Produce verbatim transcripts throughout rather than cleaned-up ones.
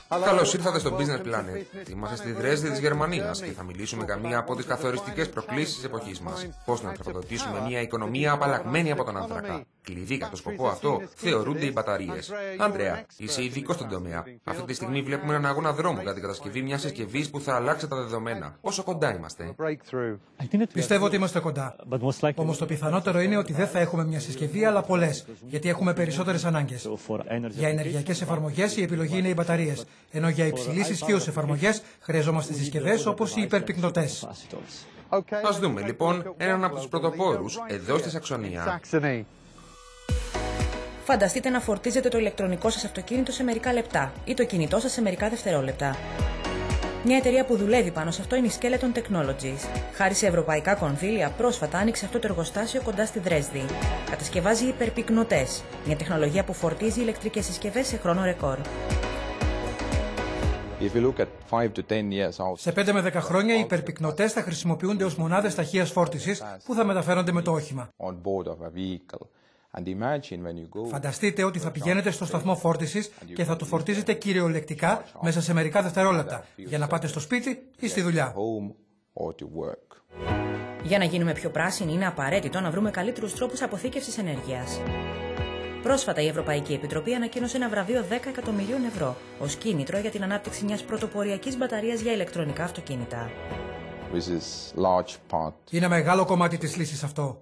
Καλώς ήρθατε στο Business Planet. Είμαστε στη Δρέσδη της Γερμανίας και θα μιλήσουμε για μία από τις καθοριστικές προκλήσεις της εποχής μας. Πώς να τροφοδοτήσουμε μια οικονομία απαλλαγμένη από τον άνθρακα. Κλειδί για το σκοπό αυτό θεωρούνται οι μπαταρίες. Ανδρέα, είσαι ειδικός στον τομέα. Αυτή τη στιγμή βλέπουμε έναν αγώνα δρόμου για την κατασκευή μιας συσκευής που θα αλλάξει τα δεδομένα. Πόσο κοντά είμαστε? Πιστεύω ότι είμαστε κοντά. Όμως το πιθανότερο είναι ότι δεν θα έχουμε μια συσκευή, αλλά πολλές, γιατί έχουμε περισσότερες ανάγκες. Για ενεργειακές εφαρμογές η επιλογή είναι οι μπαταρίες, ενώ για υψηλής ισχύως εφαρμογές χρειαζόμαστε συσκευές όπως οι υπερπυκνωτές. Ας δούμε λοιπόν έναν από τους πρωτοπόρους εδώ στη Σαξονία. Φανταστείτε να φορτίζετε το ηλεκτρονικό σας αυτοκίνητο σε μερικά λεπτά ή το κινητό σας σε μερικά δευτερόλεπτα. Μια εταιρεία που δουλεύει πάνω σε αυτό είναι η Skeleton Technologies. Χάρη σε ευρωπαϊκά κονδύλια, πρόσφατα άνοιξε αυτό το εργοστάσιο κοντά στη Δρέσδη. Κατασκευάζει υπερπυκνωτές, μια τεχνολογία που φορτίζει ηλεκτρικές συσκευές σε χρόνο ρεκόρ. Σε πέντε με δέκα χρόνια οι υπερπυκνωτές θα χρησιμοποιούνται ως μονάδες ταχείας φόρτισης που θα μεταφέρονται με το όχημα. Φανταστείτε ότι θα πηγαίνετε στο σταθμό φόρτισης και θα το φορτίζετε κυριολεκτικά μέσα σε μερικά δευτερόλεπτα για να πάτε στο σπίτι ή στη δουλειά. Για να γίνουμε πιο πράσινοι είναι απαραίτητο να βρούμε καλύτερους τρόπους αποθήκευσης ενέργειας. Πρόσφατα η Ευρωπαϊκή Επιτροπή ανακοίνωσε ένα βραβείο δέκα εκατομμυρίων ευρώ ως κίνητρο για την ανάπτυξη μιας πρωτοποριακής μπαταρίας για ηλεκτρονικά αυτοκίνητα. Είναι μεγάλο κομμάτι της λύσης αυτό.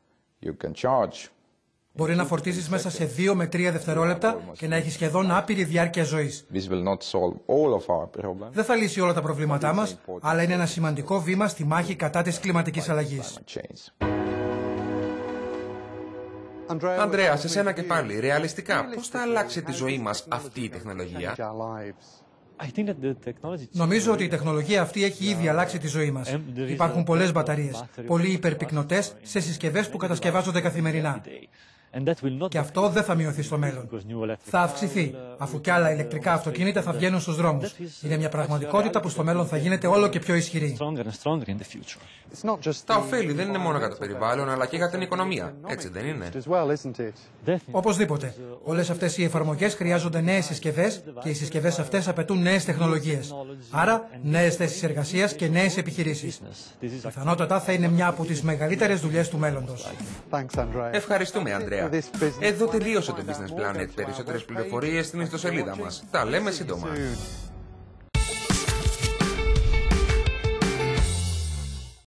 Μπορεί να φορτίζεις μέσα σε δύο με τρία δευτερόλεπτα και να έχει σχεδόν άπειρη διάρκεια ζωής. Δεν θα λύσει όλα τα προβλήματά μας, αλλά είναι ένα σημαντικό βήμα στη μάχη κατά της κλιματικής αλλαγής. Ανδρέα, σε σένα και πάλι, ρεαλιστικά, πώς θα αλλάξει τη ζωή μας αυτή η τεχνολογία? Νομίζω ότι η τεχνολογία αυτή έχει ήδη αλλάξει τη ζωή μας. Υπάρχουν πολλές μπαταρίες, πολλοί υπερπυκνωτές σε συσκευές που κατασκευάζονται καθημερινά. Και αυτό δεν θα μειωθεί στο μέλλον. Θα αυξηθεί, αφού κι άλλα ηλεκτρικά αυτοκίνητα θα βγαίνουν στους δρόμους. Είναι μια πραγματικότητα που στο μέλλον θα γίνεται όλο και πιο ισχυρή. Τα ωφέλη δεν είναι μόνο για το περιβάλλον, αλλά και για την οικονομία. Έτσι δεν είναι? Οπωσδήποτε. Όλες αυτές οι εφαρμογές χρειάζονται νέες συσκευές και οι συσκευές αυτές απαιτούν νέες τεχνολογίες. Άρα, νέες θέσεις εργασίας και νέες επιχειρήσεις. Πιθανότατα θα είναι μια από τις μεγαλύτερες δουλειές του μέλλοντος. Ευχαριστούμε, Ανδρέα. Εδώ τελείωσε το Business Planet. Περισσότερες πληροφορίες στην ιστοσελίδα μας. Τα λέμε σύντομα.